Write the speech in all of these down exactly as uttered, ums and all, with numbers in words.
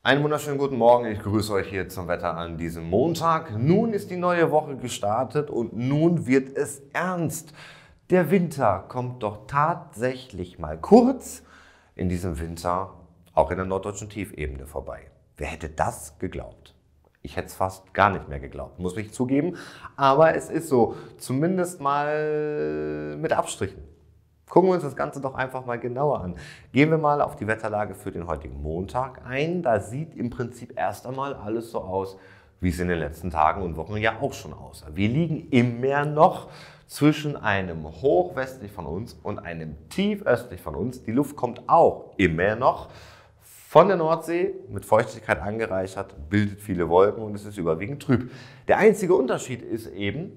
Einen wunderschönen guten Morgen, ich grüße euch hier zum Wetter an diesem Montag. Nun ist die neue Woche gestartet und nun wird es ernst. Der Winter kommt doch tatsächlich mal kurz in diesem Winter auch in der norddeutschen Tiefebene vorbei. Wer hätte das geglaubt? Ich hätte es fast gar nicht mehr geglaubt, muss ich zugeben. Aber es ist so, zumindest mal mit Abstrichen. Gucken wir uns das Ganze doch einfach mal genauer an. Gehen wir mal auf die Wetterlage für den heutigen Montag ein. Da sieht im Prinzip erst einmal alles so aus, wie es in den letzten Tagen und Wochen ja auch schon aussah. Wir liegen immer noch zwischen einem Hoch westlich von uns und einem Tief östlich von uns. Die Luft kommt auch immer noch von der Nordsee, mit Feuchtigkeit angereichert, bildet viele Wolken und es ist überwiegend trüb. Der einzige Unterschied ist eben,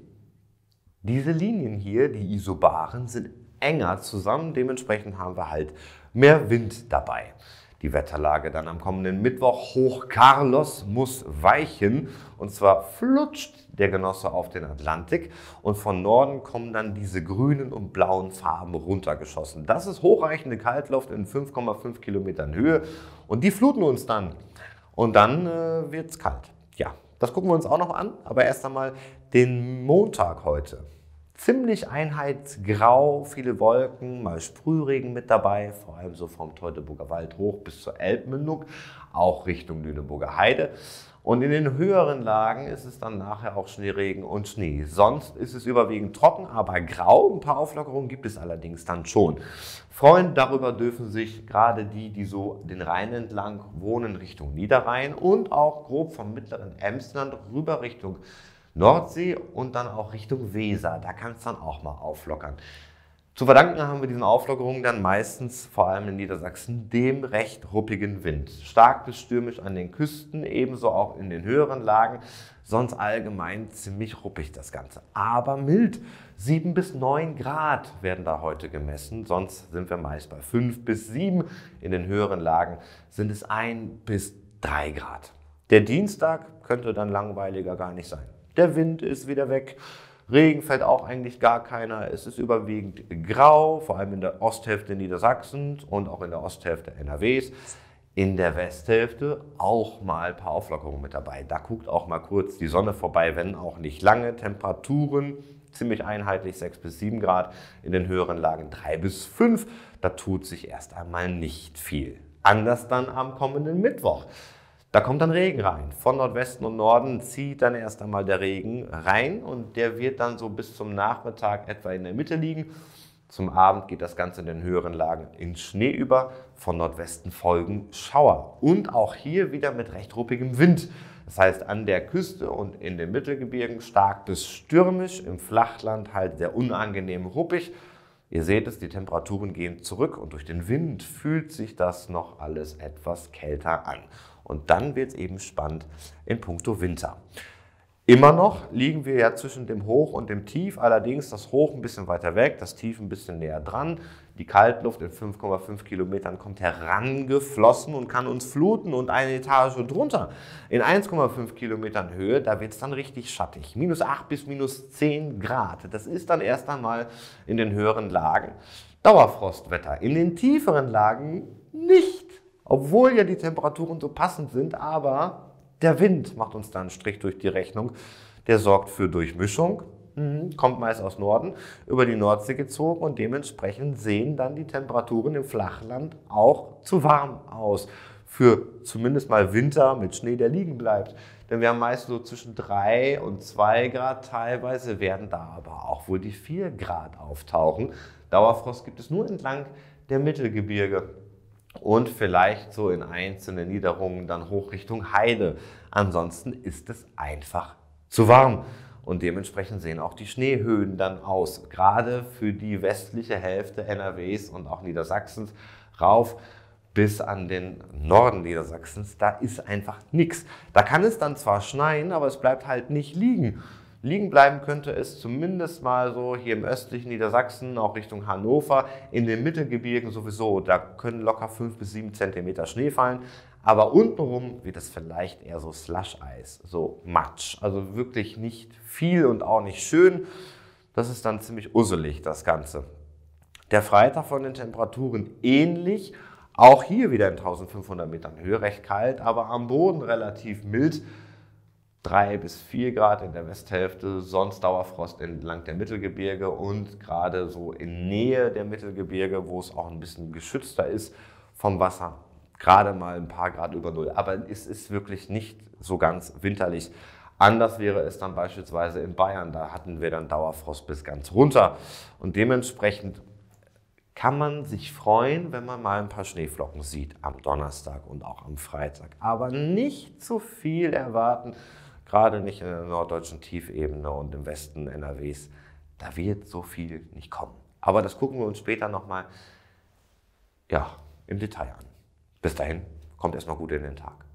diese Linien hier, die Isobaren, sind enger zusammen. Dementsprechend haben wir halt mehr Wind dabei. Die Wetterlage dann am kommenden Mittwoch. Hoch Carlos muss weichen. Und zwar flutscht der Genosse auf den Atlantik. Und von Norden kommen dann diese grünen und blauen Farben runtergeschossen. Das ist hochreichende Kaltluft in fünf Komma fünf Kilometern Höhe. Und die fluten uns dann. Und dann äh, wird es kalt. Ja, das gucken wir uns auch noch an. Aber erst einmal den Montag heute. Ziemlich einheitsgrau, viele Wolken, mal Sprühregen mit dabei, vor allem so vom Teutoburger Wald hoch bis zur Elbmündung, auch Richtung Lüneburger Heide. Und in den höheren Lagen ist es dann nachher auch Schneeregen und Schnee. Sonst ist es überwiegend trocken, aber grau. Ein paar Auflockerungen gibt es allerdings dann schon. Freuen darüber dürfen sich gerade die, die so den Rhein entlang wohnen, Richtung Niederrhein und auch grob vom mittleren Emsland rüber Richtung Nordsee und dann auch Richtung Weser. Da kann es dann auch mal auflockern. Zu verdanken haben wir diesen Auflockerungen dann meistens, vor allem in Niedersachsen, dem recht ruppigen Wind. Stark bis stürmisch an den Küsten, ebenso auch in den höheren Lagen. Sonst allgemein ziemlich ruppig das Ganze. Aber mild. sieben bis neun Grad werden da heute gemessen. Sonst sind wir meist bei fünf bis sieben. In den höheren Lagen sind es ein bis drei Grad. Der Dienstag könnte dann langweiliger gar nicht sein. Der Wind ist wieder weg, Regen fällt auch eigentlich gar keiner. Es ist überwiegend grau, vor allem in der Osthälfte Niedersachsens und auch in der Osthälfte N R Ws. In der Westhälfte auch mal ein paar Auflockerungen mit dabei. Da guckt auch mal kurz die Sonne vorbei, wenn auch nicht lange. Temperaturen ziemlich einheitlich, sechs bis sieben Grad. In den höheren Lagen drei bis fünf. Da tut sich erst einmal nicht viel. Anders dann am kommenden Mittwoch. Da kommt dann Regen rein. Von Nordwesten und Norden zieht dann erst einmal der Regen rein und der wird dann so bis zum Nachmittag etwa in der Mitte liegen. Zum Abend geht das Ganze in den höheren Lagen in Schnee über. Von Nordwesten folgen Schauer und auch hier wieder mit recht ruppigem Wind. Das heißt an der Küste und in den Mittelgebirgen stark bis stürmisch, im Flachland halt sehr unangenehm ruppig. Ihr seht es, die Temperaturen gehen zurück und durch den Wind fühlt sich das noch alles etwas kälter an. Und dann wird es eben spannend in puncto Winter. Immer noch liegen wir ja zwischen dem Hoch und dem Tief, allerdings das Hoch ein bisschen weiter weg, das Tief ein bisschen näher dran. Die Kaltluft in fünf Komma fünf Kilometern kommt herangeflossen und kann uns fluten und eine Etage drunter. In eins Komma fünf Kilometern Höhe, da wird es dann richtig schattig. minus acht bis minus zehn Grad. Das ist dann erst einmal in den höheren Lagen Dauerfrostwetter. In den tieferen Lagen nicht. Obwohl ja die Temperaturen so passend sind, aber der Wind macht uns da einen Strich durch die Rechnung. Der sorgt für Durchmischung, kommt meist aus Norden, über die Nordsee gezogen und dementsprechend sehen dann die Temperaturen im Flachland auch zu warm aus. Für zumindest mal Winter mit Schnee, der liegen bleibt. Denn wir haben meist so zwischen drei und zwei Grad, teilweise werden da aber auch wohl die vier Grad auftauchen. Dauerfrost gibt es nur entlang der Mittelgebirge. Und vielleicht so in einzelnen Niederungen dann hoch Richtung Heide. Ansonsten ist es einfach zu warm. Und dementsprechend sehen auch die Schneehöhen dann aus. Gerade für die westliche Hälfte N R Ws und auch Niedersachsens rauf bis an den Norden Niedersachsens. Da ist einfach nichts. Da kann es dann zwar schneien, aber es bleibt halt nicht liegen. Liegen bleiben könnte es zumindest mal so hier im östlichen Niedersachsen, auch Richtung Hannover, in den Mittelgebirgen sowieso. Da können locker fünf bis sieben Zentimeter Schnee fallen. Aber untenrum wird es vielleicht eher so Slush-Eis, so Matsch. Also wirklich nicht viel und auch nicht schön. Das ist dann ziemlich usselig, das Ganze. Der Freitag von den Temperaturen ähnlich. Auch hier wieder in eintausendfünfhundert Metern Höhe recht kalt, aber am Boden relativ mild. drei bis vier Grad in der Westhälfte, sonst Dauerfrost entlang der Mittelgebirge und gerade so in Nähe der Mittelgebirge, wo es auch ein bisschen geschützter ist vom Wasser, gerade mal ein paar Grad über Null. Aber es ist wirklich nicht so ganz winterlich. Anders wäre es dann beispielsweise in Bayern, da hatten wir dann Dauerfrost bis ganz runter und dementsprechend kann man sich freuen, wenn man mal ein paar Schneeflocken sieht am Donnerstag und auch am Freitag. Aber nicht zu viel erwarten, gerade nicht in der norddeutschen Tiefebene und im Westen N R Ws. Da wird so viel nicht kommen. Aber das gucken wir uns später nochmal ja, im Detail an. Bis dahin, kommt erstmal gut in den Tag.